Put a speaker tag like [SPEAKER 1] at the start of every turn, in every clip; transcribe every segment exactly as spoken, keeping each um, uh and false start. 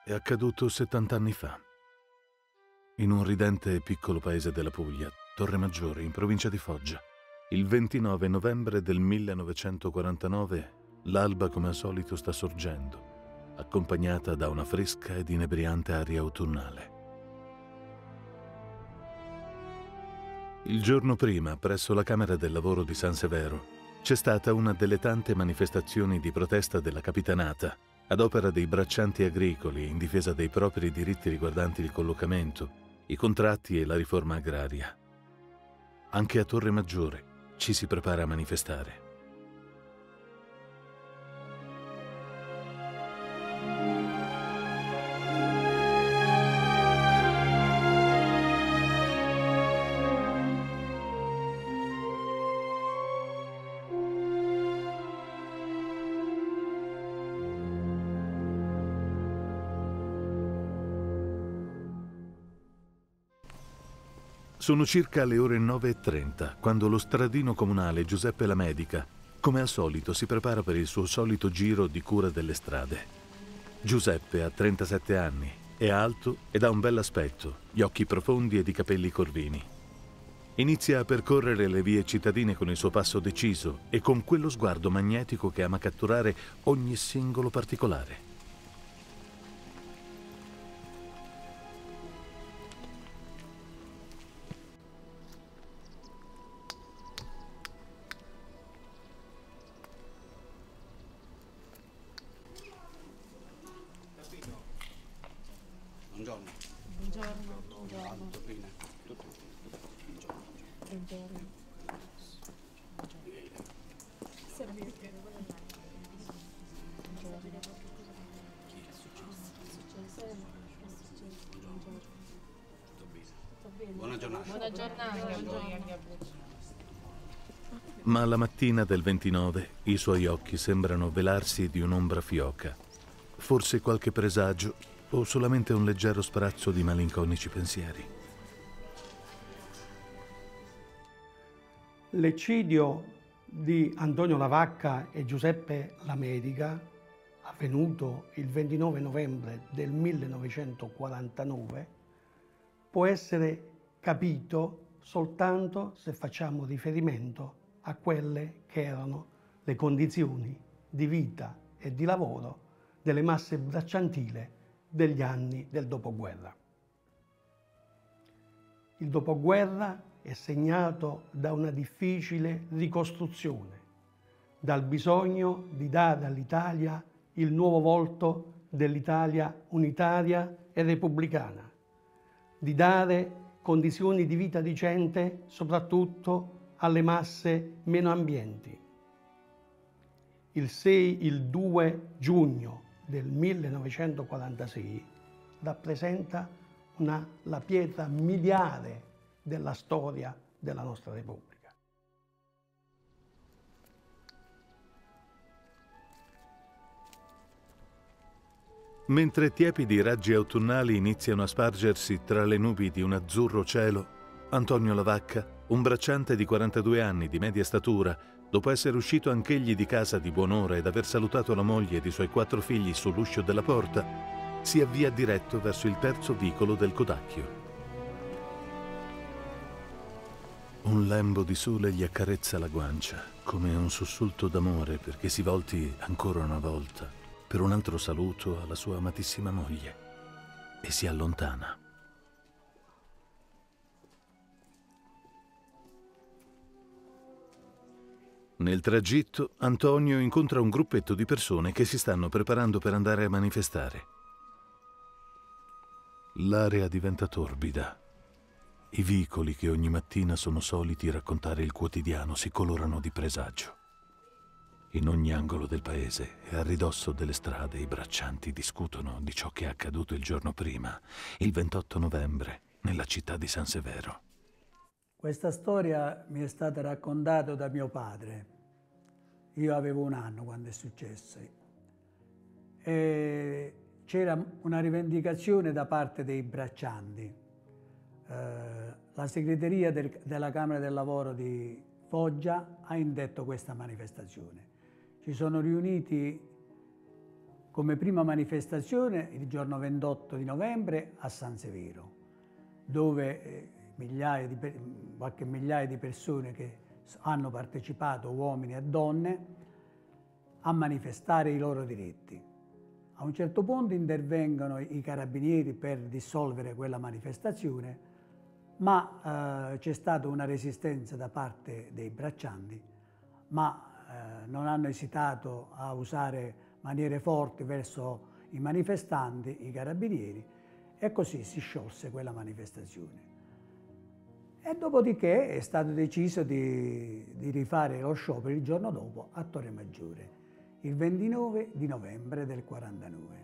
[SPEAKER 1] è accaduto settanta anni fa. In un ridente piccolo paese della Puglia, Torremaggiore, in provincia di Foggia, il ventinove novembre del millenovecentoquarantanove, l'alba come al solito sta sorgendo, accompagnata da una fresca ed inebriante aria autunnale. Il giorno prima, presso la Camera del Lavoro di San Severo, c'è stata una delle tante manifestazioni di protesta della Capitanata ad opera dei braccianti agricoli in difesa dei propri diritti riguardanti il collocamento, i contratti e la riforma agraria. Anche a Torremaggiore ci si prepara a manifestare. Sono circa le ore nove e trenta quando lo stradino comunale Giuseppe Lamedica, come al solito, si prepara per il suo solito giro di cura delle strade. Giuseppe ha trentasette anni, è alto ed ha un bell'aspetto, gli occhi profondi ed i capelli corvini. Inizia a percorrere le vie cittadine con il suo passo deciso e con quello sguardo magnetico che ama catturare ogni singolo particolare.
[SPEAKER 2] Buongiorno.
[SPEAKER 3] Buongiorno, buongiorno.
[SPEAKER 2] Bene, tutto, tutto. Buongiorno.
[SPEAKER 3] Buongiorno. Servire.
[SPEAKER 2] Chi è successo?
[SPEAKER 3] Buongiorno.
[SPEAKER 2] Tutto bene.
[SPEAKER 3] Sto bene.
[SPEAKER 2] Buona giornata.
[SPEAKER 3] Buona giornata. Buongiorno.
[SPEAKER 1] Ma alla mattina del ventinove i suoi occhi sembrano velarsi di un'ombra fioca. Forse qualche presagio o solamente un leggero sprazzo di malinconici pensieri.
[SPEAKER 4] L'eccidio di Antonio Lavacca e Giuseppe Lamedica, avvenuto il ventinove novembre del millenovecentoquarantanove, può essere capito soltanto se facciamo riferimento a quelle che erano le condizioni di vita e di lavoro delle masse bracciantili degli anni del dopoguerra. Il dopoguerra è segnato da una difficile ricostruzione, dal bisogno di dare all'Italia il nuovo volto dell'Italia unitaria e repubblicana, di dare condizioni di vita decente soprattutto alle masse meno abbienti. Il sei, il due giugno del millenovecentoquarantasei rappresenta una, la pietra miliare della storia della nostra Repubblica.
[SPEAKER 1] Mentre tiepidi raggi autunnali iniziano a spargersi tra le nubi di un azzurro cielo, Antonio Lavacca, un bracciante di quarantadue anni di media statura, dopo essere uscito anch'egli di casa di buon'ora ed aver salutato la moglie ed i suoi quattro figli sull'uscio della porta, si avvia diretto verso il terzo vicolo del Codacchio. Un lembo di sole gli accarezza la guancia, come un sussulto d'amore perché si volti ancora una volta per un altro saluto alla sua amatissima moglie, e si allontana. Nel tragitto, Antonio incontra un gruppetto di persone che si stanno preparando per andare a manifestare. L'area diventa torbida. I vicoli che ogni mattina sono soliti raccontare il quotidiano si colorano di presagio. In ogni angolo del paese e a ridosso delle strade i braccianti discutono di ciò che è accaduto il giorno prima, il ventotto novembre, nella città di San Severo.
[SPEAKER 5] Questa storia mi è stata raccontata da mio padre. Io avevo un anno quando è successo. E c'era una rivendicazione da parte dei braccianti. Eh, la segreteria del, della Camera del Lavoro di Foggia ha indetto questa manifestazione. Ci sono riuniti come prima manifestazione il giorno ventotto di novembre a San Severo, dove eh, migliaia di, qualche migliaia di persone che hanno partecipato, uomini e donne, a manifestare i loro diritti. A un certo punto intervengono i carabinieri per dissolvere quella manifestazione, ma eh, c'è stata una resistenza da parte dei braccianti, ma eh, non hanno esitato a usare maniere forti verso i manifestanti, i carabinieri, e così si sciolse quella manifestazione. E dopodiché è stato deciso di, di rifare lo sciopero il giorno dopo a Torre Maggiore, il ventinove di novembre del quarantanove.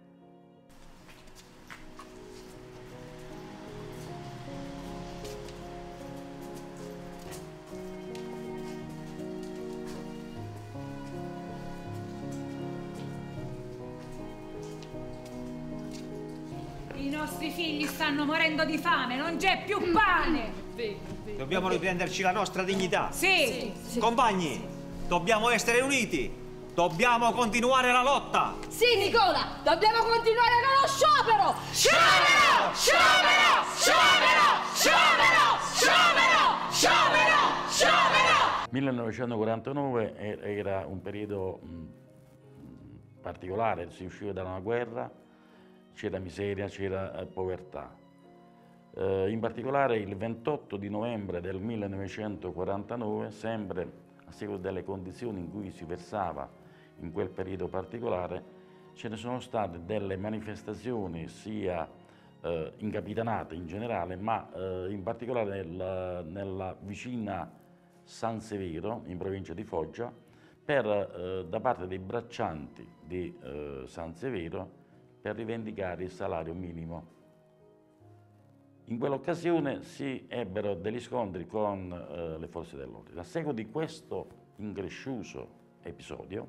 [SPEAKER 6] I nostri figli stanno morendo di fame, non c'è più pane!
[SPEAKER 7] Dobbiamo riprenderci la nostra dignità.
[SPEAKER 6] Sì!
[SPEAKER 3] Sì.
[SPEAKER 7] Compagni, dobbiamo essere uniti. Dobbiamo continuare la lotta.
[SPEAKER 3] Sì, Nicola! Dobbiamo continuare con lo sciopero! Sciopero! Sciopero! Sciopero! Sciopero! Sciopero! Sciopero! Sciopero!
[SPEAKER 8] millenovecentoquarantanove era un periodo mh, particolare, si usciva da una guerra, c'era miseria, c'era eh, povertà. Eh, in particolare il ventotto di novembre del millenovecentoquarantanove, sempre a seguito delle condizioni in cui si versava in quel periodo particolare, ce ne sono state delle manifestazioni sia eh, incapitanate in generale, ma eh, in particolare nel, nella vicina San Severo, in provincia di Foggia, per, eh, da parte dei braccianti di eh, San Severo, per rivendicare il salario minimo. In quell'occasione si ebbero degli scontri con eh, le forze dell'ordine. A seguito di questo increscioso episodio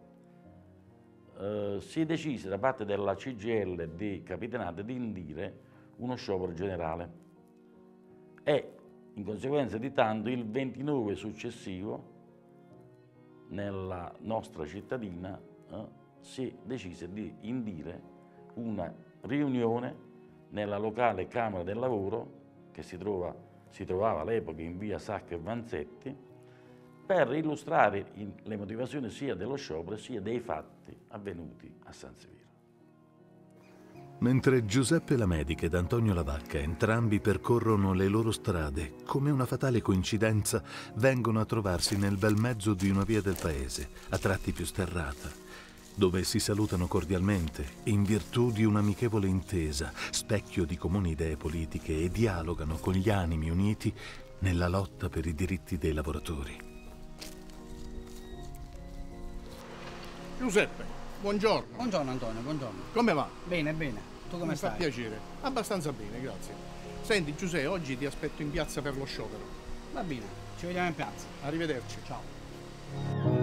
[SPEAKER 8] eh, si decise da parte della C G I L di Capitanato di indire uno sciopero generale e in conseguenza di tanto il ventinove successivo nella nostra cittadina eh, si decise di indire una riunione nella locale Camera del Lavoro, che si, trova, si trovava all'epoca in via Sacco e Vanzetti, per illustrare in, le motivazioni sia dello sciopero sia dei fatti avvenuti a San Severo.
[SPEAKER 1] Mentre Giuseppe Lamedica ed Antonio Lavacca entrambi percorrono le loro strade, come una fatale coincidenza vengono a trovarsi nel bel mezzo di una via del paese, a tratti più sterrata, dove si salutano cordialmente in virtù di un'amichevole intesa, specchio di comuni idee politiche, e dialogano con gli animi uniti nella lotta per i diritti dei lavoratori.
[SPEAKER 9] Giuseppe, buongiorno.
[SPEAKER 10] Buongiorno Antonio, buongiorno.
[SPEAKER 9] Come va?
[SPEAKER 10] Bene, bene. Tu come
[SPEAKER 9] Mi
[SPEAKER 10] stai?
[SPEAKER 9] fa piacere. Abbastanza bene, grazie. Senti Giuseppe, oggi ti aspetto in piazza per lo sciopero.
[SPEAKER 10] Va bene, ci vediamo in piazza.
[SPEAKER 9] Arrivederci.
[SPEAKER 10] Ciao.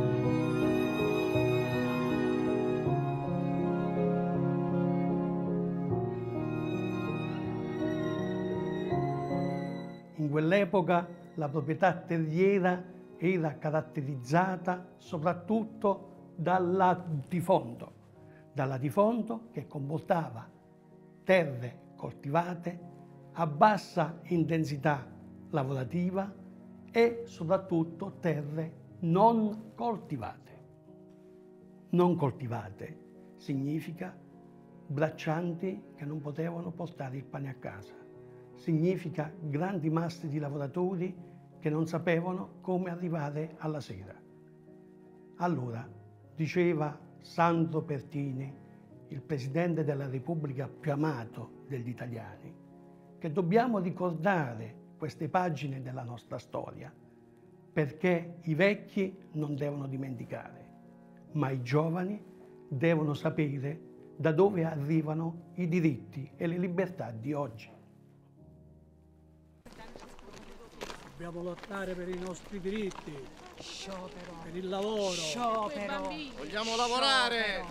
[SPEAKER 4] In quell'epoca la proprietà terriera era caratterizzata soprattutto dal latifondo, dal latifondo che comportava terre coltivate a bassa intensità lavorativa e soprattutto terre non coltivate. Non coltivate significa braccianti che non potevano portare il pane a casa. Significa grandi masse di lavoratori che non sapevano come arrivare alla sera. Allora, diceva Sandro Pertini, il Presidente della Repubblica più amato degli italiani, che dobbiamo ricordare queste pagine della nostra storia, perché i vecchi non devono dimenticare, ma i giovani devono sapere da dove arrivano i diritti e le libertà di oggi.
[SPEAKER 5] Dobbiamo lottare per i nostri diritti,
[SPEAKER 6] Sciopero!
[SPEAKER 5] per il lavoro.
[SPEAKER 6] Sciopero!
[SPEAKER 9] Vogliamo lavorare!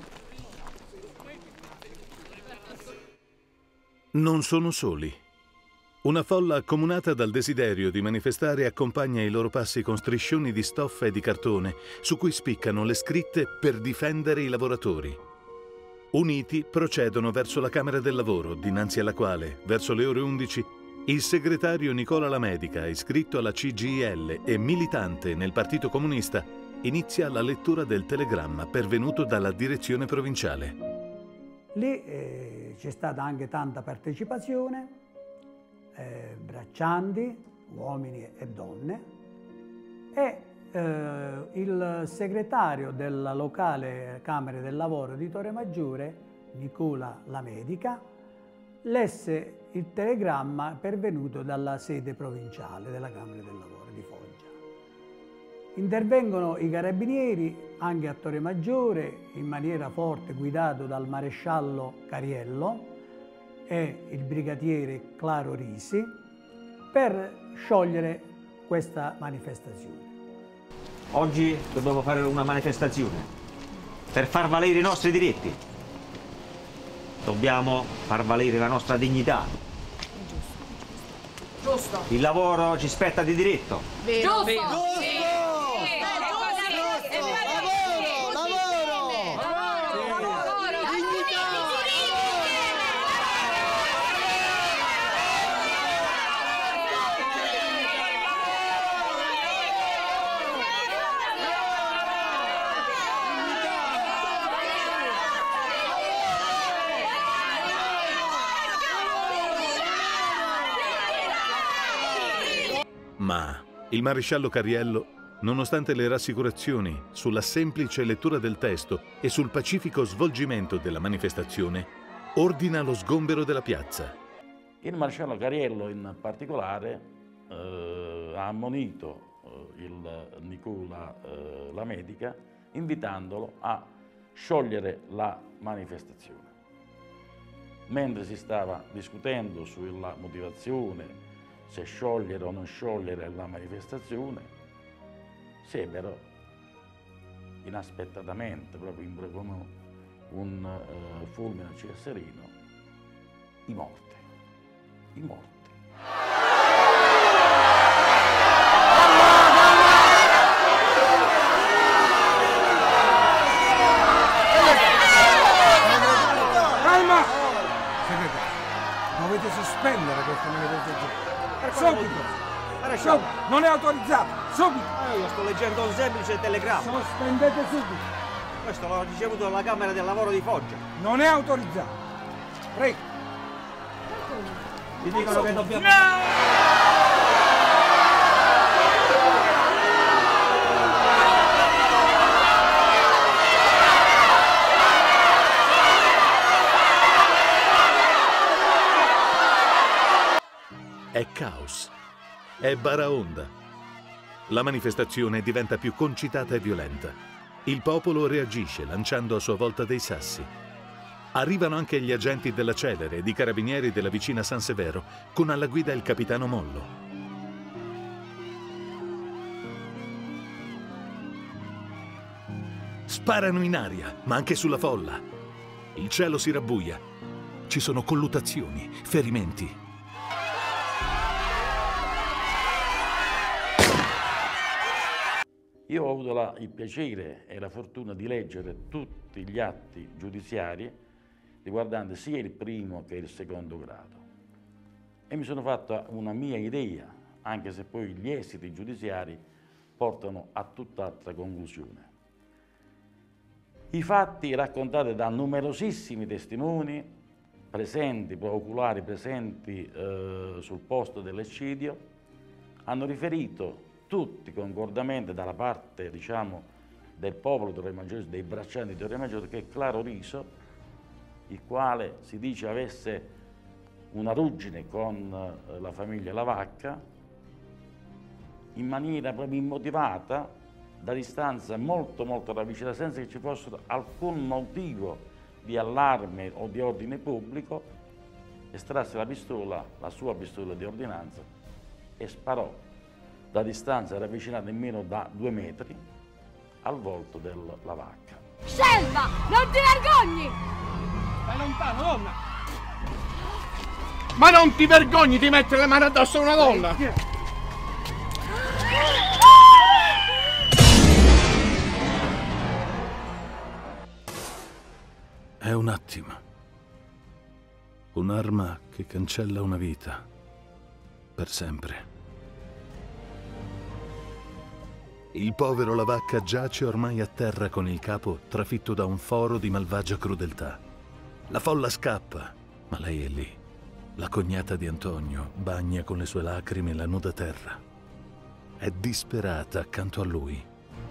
[SPEAKER 1] Non sono soli. Una folla accomunata dal desiderio di manifestare accompagna i loro passi con striscioni di stoffa e di cartone su cui spiccano le scritte per difendere i lavoratori. Uniti procedono verso la Camera del Lavoro, dinanzi alla quale, verso le ore undici, il segretario Nicola Lamedica, iscritto alla C G I L e militante nel Partito Comunista, inizia la lettura del telegramma pervenuto dalla direzione provinciale.
[SPEAKER 5] Lì eh, c'è stata anche tanta partecipazione, eh, braccianti, uomini e donne, e eh, il segretario della locale Camera del Lavoro di Torre Maggiore, Nicola Lamedica, lesse il telegramma pervenuto dalla sede provinciale della Camera del Lavoro di Foggia. Intervengono i carabinieri anche a Torre Maggiore in maniera forte, guidato dal maresciallo Cariello e il brigadiere Claro Risi, per sciogliere questa manifestazione.
[SPEAKER 7] Oggi dobbiamo fare una manifestazione per far valere i nostri diritti. Dobbiamo far valere la nostra dignità.
[SPEAKER 3] Giusto.
[SPEAKER 7] Il lavoro ci spetta di diritto.
[SPEAKER 3] Vero,
[SPEAKER 6] Giusto.
[SPEAKER 3] vero.
[SPEAKER 6] Giusto.
[SPEAKER 3] Sì.
[SPEAKER 1] Ma il maresciallo Cariello, nonostante le rassicurazioni sulla semplice lettura del testo e sul pacifico svolgimento della manifestazione, ordina lo sgombero della piazza.
[SPEAKER 8] Il maresciallo Cariello in particolare eh, ha ammonito eh, il Nicola eh, Lamedica invitandolo a sciogliere la manifestazione. Mentre si stava discutendo sulla motivazione, se sciogliere o non sciogliere la manifestazione, sebbero inaspettatamente, proprio come un uh, fulmine a ciel sereno, i morti. I morti.
[SPEAKER 11] Calma! Segretario, dovete sospendere questa manifestazione. Subito! Subito! Non è autorizzato! Subito!
[SPEAKER 7] Eh, io sto leggendo un semplice telegramma.
[SPEAKER 11] Sospendete subito!
[SPEAKER 7] Questo l'ho ricevuto dalla Camera del Lavoro di Foggia.
[SPEAKER 11] Non è autorizzato! Prego!
[SPEAKER 7] Ti dicono che dobbiamo...
[SPEAKER 1] È caos. È baraonda. La manifestazione diventa più concitata e violenta. Il popolo reagisce lanciando a sua volta dei sassi. Arrivano anche gli agenti della Celere e i carabinieri della vicina San Severo, con alla guida il capitano Mollo. Sparano in aria, ma anche sulla folla. Il cielo si rabbuia. Ci sono colluttazioni, ferimenti.
[SPEAKER 8] Io ho avuto la, il piacere e la fortuna di leggere tutti gli atti giudiziari riguardanti sia il primo che il secondo grado e mi sono fatta una mia idea, anche se poi gli esiti giudiziari portano a tutt'altra conclusione. I fatti raccontati da numerosissimi testimoni presenti, oculari presenti eh, sul posto dell'eccidio, hanno riferito tutti concordamente dalla parte, diciamo, del popolo Torre Maggiore, dei braccianti di Torre Maggiore, che Claro Riso, il quale si dice avesse una ruggine con eh, la famiglia Lavacca, in maniera proprio immotivata, da distanza molto molto ravvicinata, senza che ci fosse alcun motivo di allarme o di ordine pubblico, estrasse la pistola, la sua pistola di ordinanza, e sparò da distanza ravvicinata nemmeno da due metri al volto della Lavacca.
[SPEAKER 3] Scelva, non ti vergogni!
[SPEAKER 11] Stai lontano, donna! Ma non ti vergogni di mettere le mani addosso a una donna?
[SPEAKER 1] È un attimo. Un'arma che cancella una vita. Per sempre. Il povero Lavacca giace ormai a terra con il capo trafitto da un foro di malvagia crudeltà. La folla scappa, ma lei è lì. La cognata di Antonio bagna con le sue lacrime la nuda terra. È disperata accanto a lui.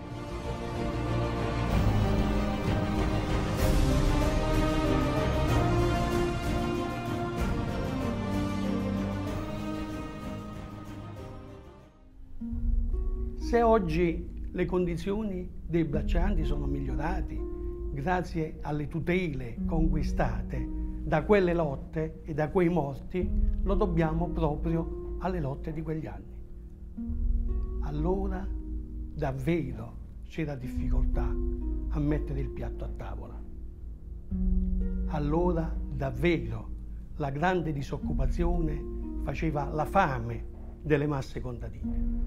[SPEAKER 4] Se oggi le condizioni dei braccianti sono migliorate grazie alle tutele conquistate da quelle lotte e da quei morti, lo dobbiamo proprio alle lotte di quegli anni. Allora davvero c'era difficoltà a mettere il piatto a tavola. Allora davvero la grande disoccupazione faceva la fame delle masse contadine.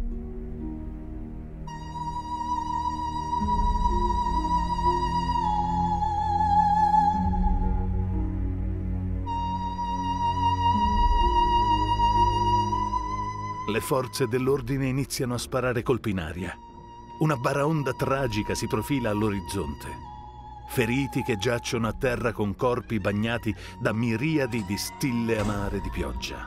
[SPEAKER 1] Le forze dell'ordine iniziano a sparare colpi in aria. Una baraonda tragica si profila all'orizzonte. Feriti che giacciono a terra con corpi bagnati da miriadi di stille amare di pioggia.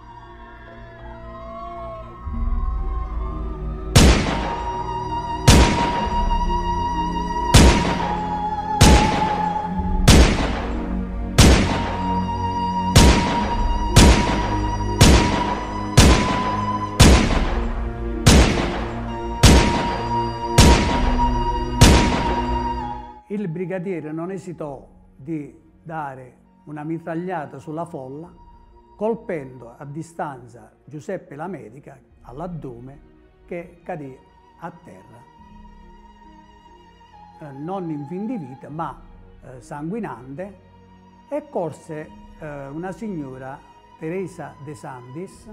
[SPEAKER 5] Il brigadiere non esitò di dare una mitragliata sulla folla, colpendo a distanza Giuseppe Lamedica all'addome, che cadì a terra, eh, non in fin di vita ma eh, sanguinante, e corse eh, una signora, Teresa De Sandis,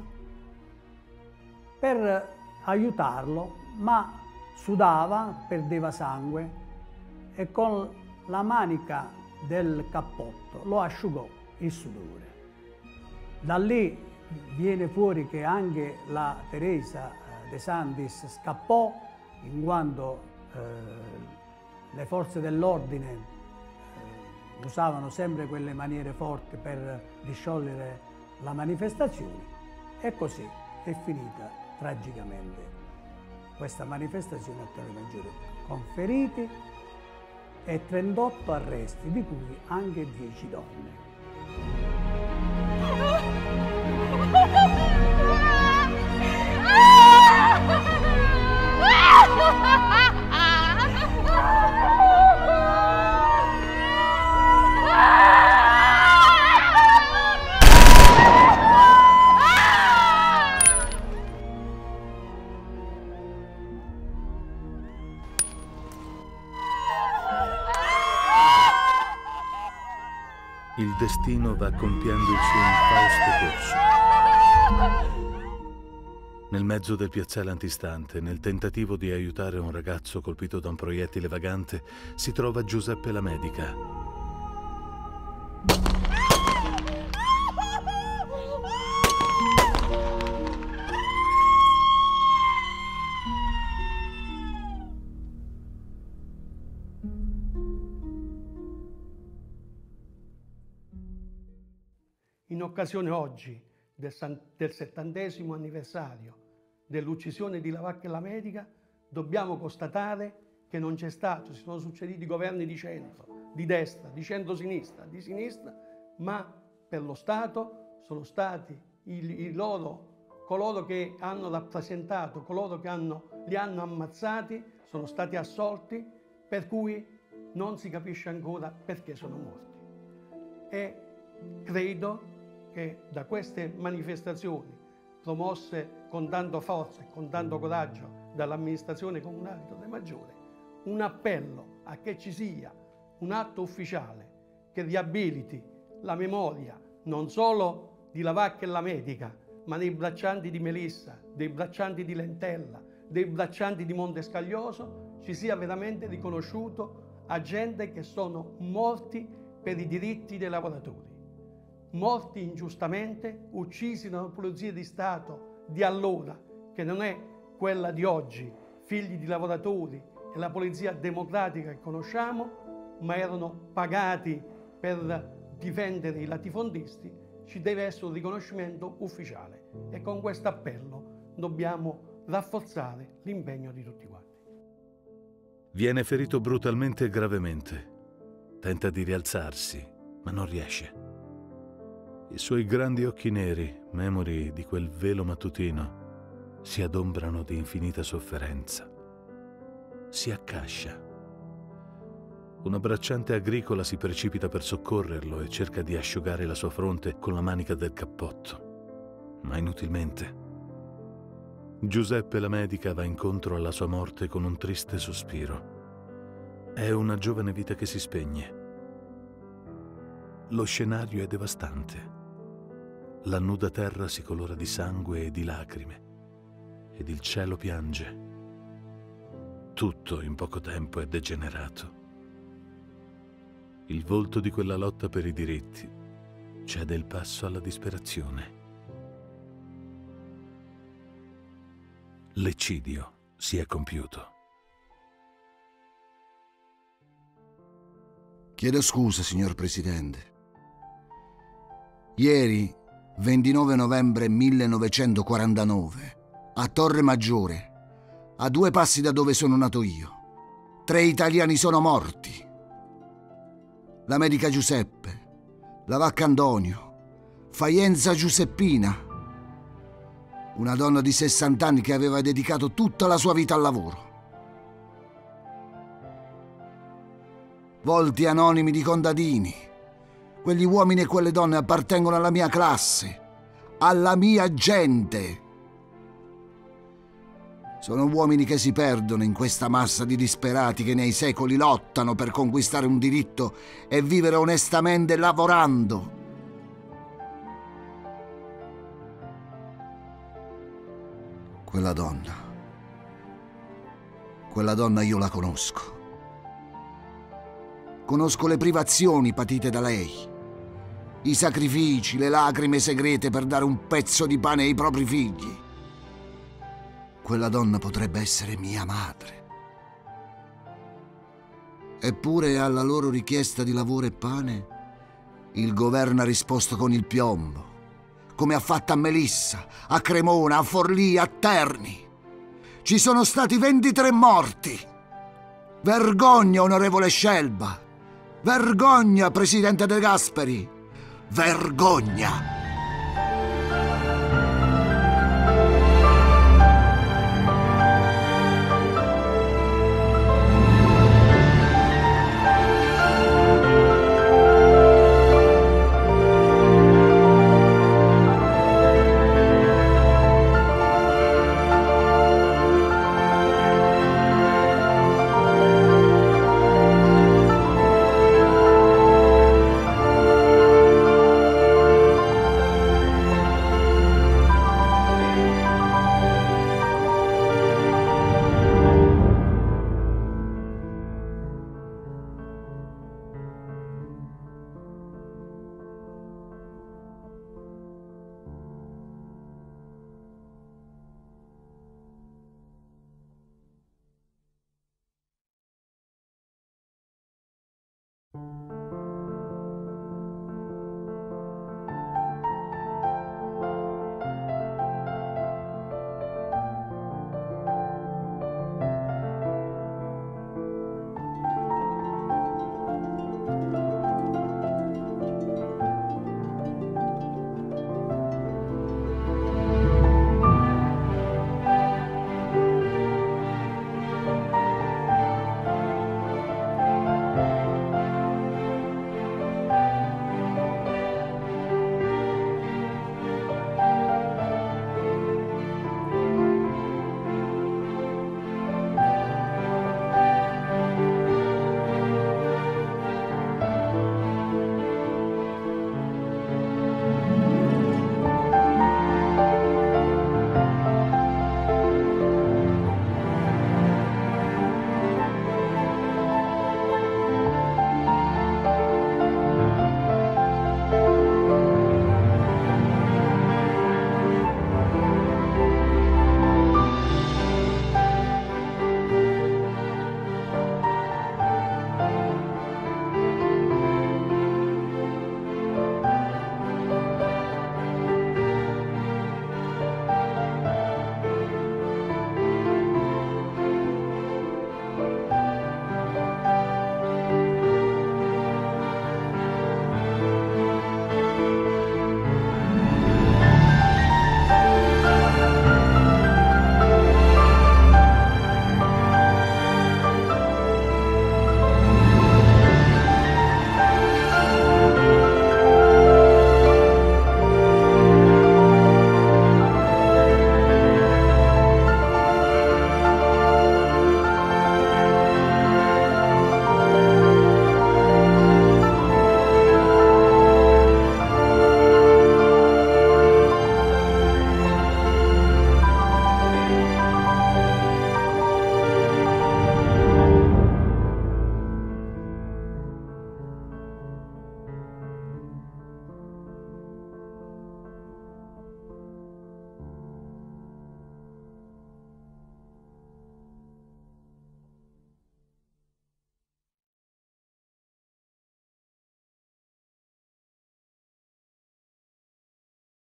[SPEAKER 5] per aiutarlo, ma sudava, perdeva sangue, e con la manica del cappotto lo asciugò il sudore. Da lì viene fuori che anche la Teresa De Sandis scappò, in quanto eh, le forze dell'ordine eh, usavano sempre quelle maniere forti per disciogliere la manifestazione, e così è finita tragicamente questa manifestazione a Torre Maggiore, con feriti e trentotto arresti, di cui anche dieci donne.
[SPEAKER 1] Il destino va compiendo il suo infausto corso. Nel mezzo del piazzale antistante, nel tentativo di aiutare un ragazzo colpito da un proiettile vagante, si trova Giuseppe Lamedica.
[SPEAKER 4] In occasione oggi del, del settantesimo anniversario dell'uccisione di Lavacca e Lamedica, dobbiamo constatare che non c'è stato, si sono succeduti governi di centro, di destra, di centro-sinistra, di sinistra, ma per lo Stato sono stati i, i loro, coloro che hanno rappresentato, coloro che hanno, li hanno ammazzati, sono stati assolti, per cui non si capisce ancora perché sono morti. E credo che da queste manifestazioni promosse con tanto forza e con tanto coraggio dall'amministrazione comunale di Torre Maggiore, un appello a che ci sia un atto ufficiale che riabiliti la memoria non solo di Lavacca e Lamedica, ma dei braccianti di Melissa, dei braccianti di Lentella, dei braccianti di Montescaglioso, ci sia veramente riconosciuto a gente che sono morti per i diritti dei lavoratori, morti ingiustamente, uccisi dalla Polizia di Stato di allora, che non è quella di oggi, figli di lavoratori e la polizia democratica che conosciamo, ma erano pagati per difendere i latifondisti. Ci deve essere un riconoscimento ufficiale e con questo appello dobbiamo rafforzare l'impegno di tutti quanti.
[SPEAKER 1] Viene ferito brutalmente e gravemente. Tenta di rialzarsi, ma non riesce. I suoi grandi occhi neri, memori di quel velo mattutino, si adombrano di infinita sofferenza. Si accascia. Una bracciante agricola si precipita per soccorrerlo e cerca di asciugare la sua fronte con la manica del cappotto, ma inutilmente. Giuseppe la medica va incontro alla sua morte con un triste sospiro. È una giovane vita che si spegne. Lo scenario è devastante. La nuda terra si colora di sangue e di lacrime, ed il cielo piange. Tutto in poco tempo è degenerato. Il volto di quella lotta per i diritti cede il passo alla disperazione. L'eccidio si è compiuto.
[SPEAKER 12] Chiedo scusa, signor Presidente. Ieri, ventinove novembre millenovecentoquarantanove, a Torre Maggiore, a due passi da dove sono nato io, tre italiani sono morti. La medica Giuseppe, la vacca Antonio, Faienza Giuseppina, una donna di sessanta anni che aveva dedicato tutta la sua vita al lavoro. Volti anonimi di contadini. Quegli uomini e quelle donne appartengono alla mia classe, alla mia gente. Sono uomini che si perdono in questa massa di disperati che nei secoli lottano per conquistare un diritto e vivere onestamente lavorando. Quella donna, quella donna io la conosco. Conosco le privazioni patite da lei, i sacrifici, le lacrime segrete per dare un pezzo di pane ai propri figli. Quella donna potrebbe essere mia madre. Eppure alla loro richiesta di lavoro e pane, il governo ha risposto con il piombo, come ha fatto a Melissa, a Cremona, a Forlì, a Terni. Ci sono stati ventitré morti. Vergogna, onorevole Scelba. Vergogna, presidente De Gasperi. Vergogna!